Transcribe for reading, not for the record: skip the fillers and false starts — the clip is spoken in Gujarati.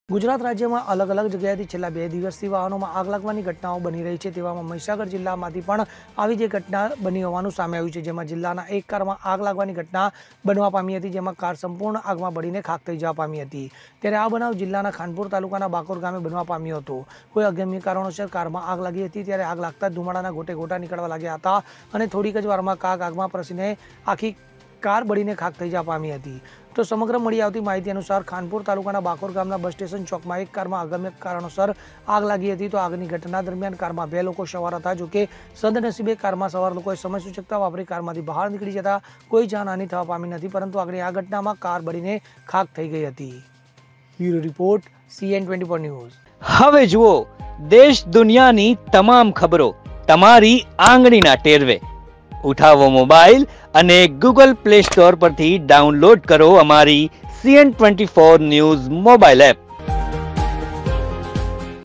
ગુજરાત રાજ્યમાં અલગ અલગ જગ્યાએથી છેલ્લા 2 દિવસથી વાહનોમાં આગ લાગવાની ઘટનાઓ બની રહી છે। તેવામાં મહીસાગર જિલ્લામાંથી પણ આવી જે ઘટના બની હોવાનું સામે આવ્યું છે, જેમાં જિલ્લાના એક કારમાં આગ લાગવાની ઘટના બનવા પામી હતી, જેમાં કાર સંપૂર્ણ આગમાં બળીને ખાખ થઈ જવા પામી હતી। ત્યારે આ બનાવ જિલ્લાના ખાનપુર તાલુકાના બાકોર ગામે બનવા પામ્યો હતો। કોઈ અગમ્ય કારણોસર કારમાં આગ લાગી હતી, ત્યારે આગ લાગતા ધુમાડાના ગોટે ગોટા નીકળવા લાગ્યા હતા અને થોડીક જ વારમાં આગમાં પ્રસીને આખી કાર બળીને ખાખ થઈ જવા પામી હતી। તો સમગ્ર મળી આવતી માહિતી અનુસાર ખાનપુર તાલુકાના બાકોર ગામના બસ સ્ટેશન ચોકમાં એક કારમાં અગમ્ય કારણોસર આગ લાગી હતી। તો આગની ઘટના દરમિયાન કારમાં 2 લોકો સવાર હતા, જો કે સદનસીબે કારમાં સવાર લોકોએ સમય સૂચકતા વાપરી કારમાંથી બહાર નીકળી જતા કોઈ જાનહાનિ થવા પામી નથી, પરંતુ આગની આ ઘટનામાં કાર બળીને ખાખ થઈ ગઈ હતી। Bureau report CN24 news. હવે જુઓ દેશ દુનિયાની તમામ ખબરો તમારી આંગળીના ટેરવે। ઉઠાવો મોબાઈલ અને ગૂગલ પ્લે સ્ટોર પરથી ડાઉનલોડ કરો અમારી CN24 ન્યૂઝ મોબાઈલ એપ।